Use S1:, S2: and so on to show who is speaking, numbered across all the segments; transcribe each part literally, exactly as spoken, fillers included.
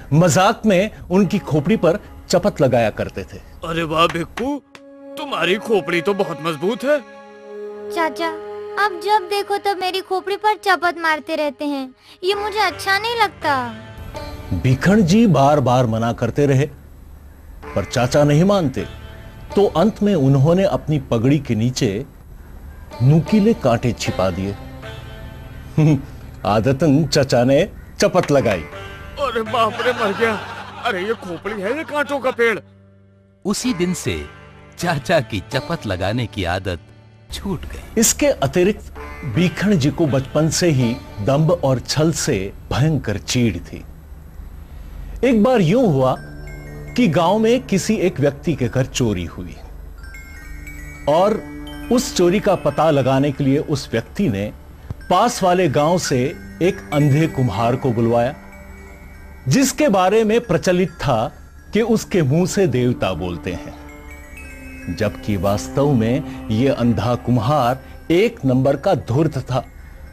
S1: मजाक में उनकी खोपड़ी पर चपत लगाया करते थे।
S2: अरे वाह भिक्कू, तुम्हारी खोपड़ी तो बहुत मजबूत है।
S3: चाचा, अब जब देखो तब मेरी खोपड़ी पर चपत मारते रहते हैं, ये मुझे अच्छा नहीं लगता।
S1: भीखण जी बार बार मना करते रहे, पर चाचा नहीं मानते। तो अंत में उन्होंने अपनी पगड़ी के नीचे नुकीले कांटे छिपा दिए। आदतन चाचा ने चपत लगाई।
S2: अरे बाप रे, मर गया। अरे ये खोपड़ी है, ये कांटों का पेड़।
S4: उसी दिन से चाचा की चपत लगाने की आदत छूट गई।
S1: इसके अतिरिक्त भीखण जी को बचपन से ही दंभ और छल से भयंकर चीड़ थी। एक बार यूं हुआ कि गांव में किसी एक व्यक्ति के घर चोरी हुई और उस चोरी का पता लगाने के लिए उस व्यक्ति ने पास वाले गांव से एक अंधे कुम्हार को बुलवाया, जिसके बारे में प्रचलित था कि उसके मुंह से देवता बोलते हैं, जबकि वास्तव में यह अंधा कुम्हार एक नंबर का धूर्त था।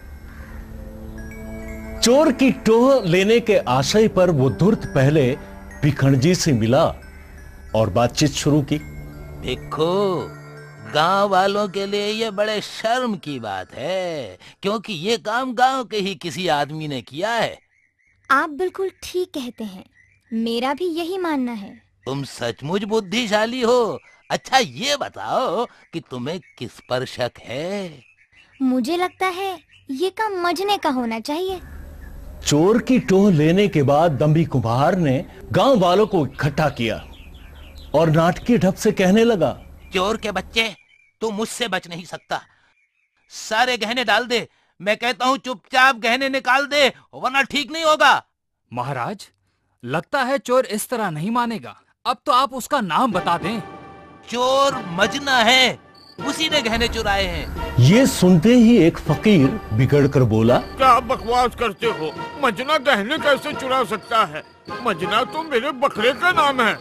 S1: चोर की टोह लेने के आशय पर वो धूर्त पहले भीखण जी से मिला और बातचीत शुरू की।
S4: देखो, गांव वालों के लिए ये बड़े शर्म की बात है, क्योंकि ये काम गांव के ही किसी आदमी ने किया है।
S3: आप बिल्कुल ठीक कहते हैं, मेरा भी यही मानना है।
S4: तुम सचमुच बुद्धिशाली हो। अच्छा ये बताओ कि तुम्हें किस पर शक है?
S3: मुझे लगता है ये काम मजने का होना चाहिए।
S1: चोर की टोह लेने के बाद दंभी कुम्हार ने गांव वालों को इकट्ठा किया और नाटकीय ढब से कहने लगा,
S4: चोर के बच्चे, तू मुझसे बच नहीं सकता। सारे गहने डाल दे। मैं कहता हूँ चुपचाप गहने निकाल दे, वरना ठीक नहीं होगा।
S5: महाराज, लगता है चोर इस तरह नहीं मानेगा। अब तो आप उसका नाम बता दें।
S4: चोर मजना है, उसी ने गहने चुराए हैं।
S1: ये सुनते ही एक फकीर बिगड़कर बोला,
S2: क्या बकवास करते हो? मजना गहने कैसे चुरा सकता है? मजना तो मेरे बकरे का नाम है।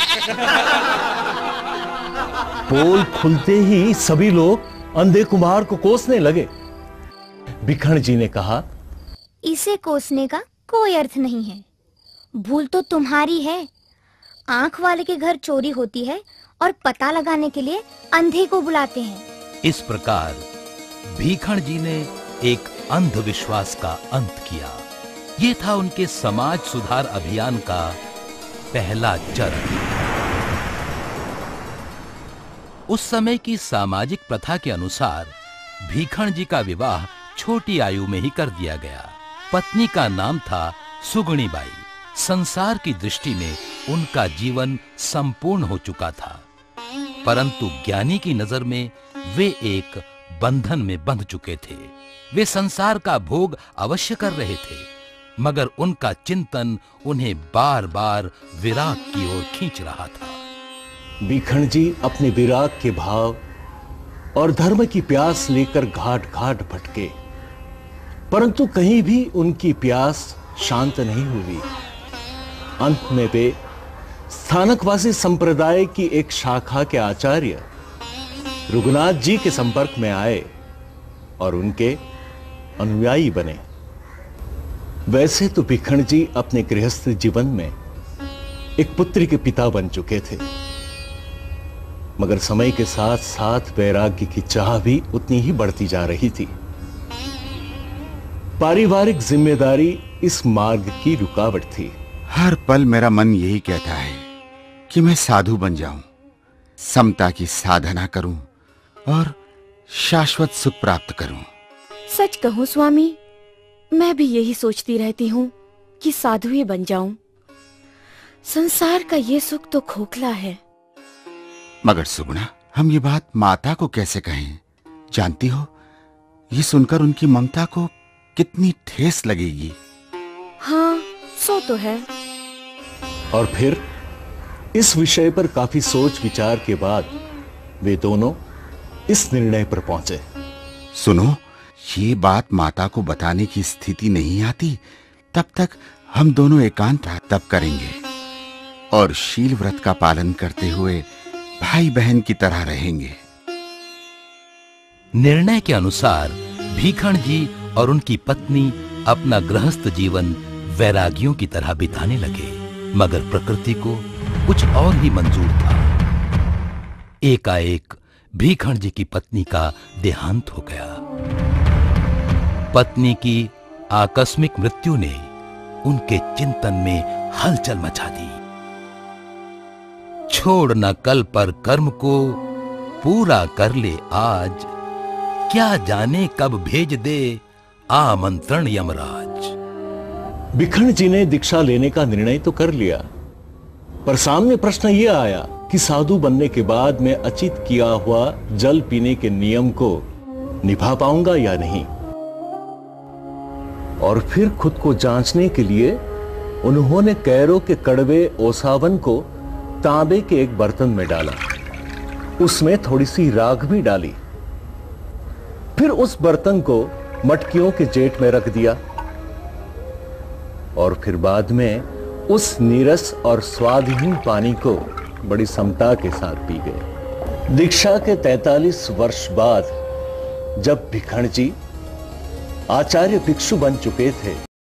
S1: पोल खुलते ही सभी लोग अंधे कुम्हार को कोसने लगे। भीखण जी ने कहा,
S3: इसे कोसने का कोई अर्थ नहीं है। भूल तो तुम्हारी है। आंख वाले के घर चोरी होती है और पता लगाने के लिए अंधे को बुलाते हैं।
S4: इस प्रकार भीखण जी ने एक अंधविश्वास का अंत किया। ये था उनके समाज सुधार अभियान का पहला चरण। उस समय की सामाजिक प्रथा के अनुसार भीखण जी का विवाह छोटी आयु में ही कर दिया गया। पत्नी का नाम था सुगुणी बाई। संसार की दृष्टि में उनका जीवन संपूर्ण हो चुका था, परंतु ज्ञानी की नजर में वे एक बंधन में बंध चुके थे। वे संसार का भोग अवश्य कर रहे थे, मगर उनका चिंतन उन्हें बार बार विराग की ओर खींच रहा था।
S1: भीखण जी अपने विराग के भाव और धर्म की प्यास लेकर घाट घाट भटके, परंतु कहीं भी उनकी प्यास शांत नहीं हुई। अंत में वे स्थानकवासी संप्रदाय की एक शाखा के आचार्य रघुनाथ जी के संपर्क में आए और उनके अनुयायी बने। वैसे तो भीखण जी अपने गृहस्थ जीवन में एक पुत्री के पिता बन चुके थे, मगर समय के साथ साथ वैराग्य की चाह भी उतनी ही बढ़ती जा रही थी। पारिवारिक जिम्मेदारी इस मार्ग की रुकावट थी।
S6: हर पल मेरा मन यही कहता है कि मैं साधु बन जाऊं, समता की साधना करूं और शाश्वत सुख प्राप्त करूं।
S7: सच कहूं स्वामी, मैं भी यही सोचती रहती हूँ कि साधु ही बन जाऊं। संसार का ये सुख तो खोखला है।
S6: मगर सुगुणा, हम ये बात माता को कैसे कहें? जानती हो, ये सुनकर उनकी ममता को कितनी ठेस लगेगी।
S7: हाँ, सो तो है।
S1: और फिर इस विषय पर काफी सोच विचार के बाद वे दोनों इस निर्णय पर पहुंचे।
S6: सुनो, ये बात माता को बताने की स्थिति नहीं आती, तब तक हम दोनों एकांत तप करेंगे और शील व्रत का पालन करते हुए भाई बहन की तरह रहेंगे।
S4: निर्णय के अनुसार भीखण जी और उनकी पत्नी अपना गृहस्थ जीवन वैरागियों की तरह बिताने लगे, मगर प्रकृति को कुछ और ही मंजूर था। एकाएक भीखण जी की पत्नी का देहांत हो गया। पत्नी की आकस्मिक मृत्यु ने उनके चिंतन में हलचल मचा दी। छोड़ न कल पर कर्म को, पूरा कर ले आज, क्या जाने कब भेज दे आमंत्रण यमराज।
S1: भीखण जी ने दीक्षा लेने का निर्णय तो कर लिया, पर सामने प्रश्न यह आया कि साधु बनने के बाद मैं अचित किया हुआ जल पीने के नियम को निभा पाऊंगा या नहीं। और फिर खुद को जांचने के लिए उन्होंने कैरों के कड़वे ओसावन को तांबे के एक बर्तन में डाला, उसमें थोड़ी सी राख भी डाली, फिर उस बर्तन को मटकियों के जेठ में रख दिया और फिर बाद में उस नीरस और स्वादहीन पानी को बड़ी समता के साथ पी गए। दीक्षा के तैंतालीस वर्ष बाद जब भीखण जी आचार्य भिक्षु बन चुके थे,